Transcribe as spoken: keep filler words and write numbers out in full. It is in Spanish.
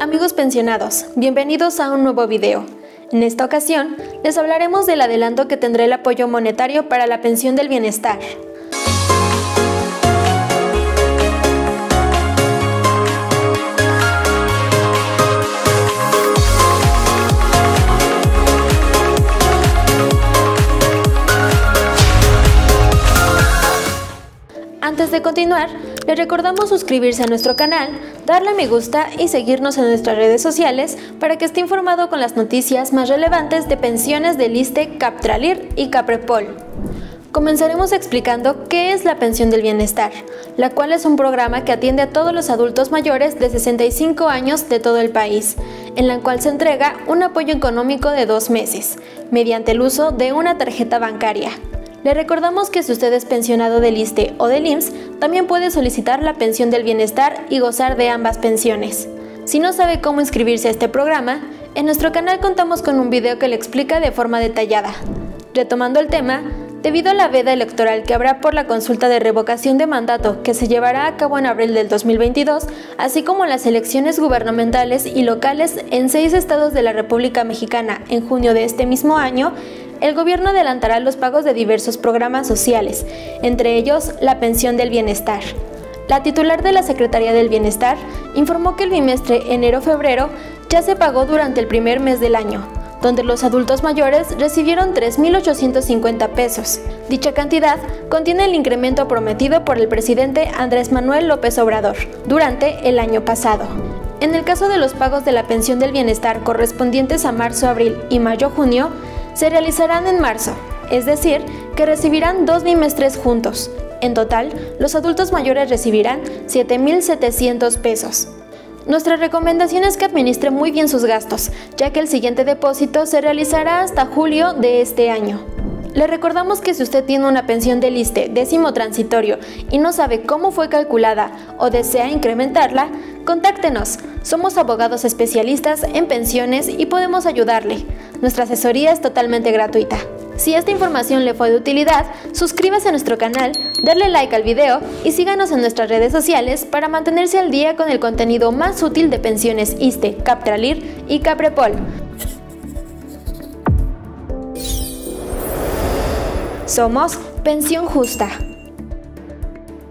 Amigos pensionados, bienvenidos a un nuevo video. En esta ocasión, les hablaremos del adelanto que tendrá el apoyo monetario para la pensión del bienestar. Antes de continuar, les recordamos suscribirse a nuestro canal, darle a me gusta y seguirnos en nuestras redes sociales para que esté informado con las noticias más relevantes de pensiones del ISSSTE, Captralir y Caprepol. Comenzaremos explicando qué es la pensión del bienestar, la cual es un programa que atiende a todos los adultos mayores de sesenta y cinco años de todo el país, en la cual se entrega un apoyo económico de dos meses, mediante el uso de una tarjeta bancaria. Le recordamos que si usted es pensionado del ISSSTE o del I M S S, también puede solicitar la pensión del bienestar y gozar de ambas pensiones. Si no sabe cómo inscribirse a este programa, en nuestro canal contamos con un video que le explica de forma detallada. Retomando el tema, debido a la veda electoral que habrá por la consulta de revocación de mandato que se llevará a cabo en abril del dos mil veintidós, así como las elecciones gubernamentales y locales en seis estados de la República Mexicana en junio de este mismo año, el gobierno adelantará los pagos de diversos programas sociales, entre ellos la pensión del bienestar. La titular de la Secretaría del Bienestar informó que el bimestre enero-febrero ya se pagó durante el primer mes del año, donde los adultos mayores recibieron tres mil ochocientos cincuenta pesos. Dicha cantidad contiene el incremento prometido por el presidente Andrés Manuel López Obrador durante el año pasado. En el caso de los pagos de la pensión del bienestar correspondientes a marzo, abril y mayo-junio, se realizarán en marzo, es decir, que recibirán dos bimestres juntos. En total, los adultos mayores recibirán siete mil setecientos pesos. Nuestra recomendación es que administre muy bien sus gastos, ya que el siguiente depósito se realizará hasta julio de este año. Le recordamos que si usted tiene una pensión del ISSSTE décimo transitorio y no sabe cómo fue calculada o desea incrementarla, contáctenos. Somos abogados especialistas en pensiones y podemos ayudarle. Nuestra asesoría es totalmente gratuita. Si esta información le fue de utilidad, suscríbase a nuestro canal, darle like al video y síganos en nuestras redes sociales para mantenerse al día con el contenido más útil de pensiones ISSSTE, Captralir y Caprepol. Somos Pensión Justa.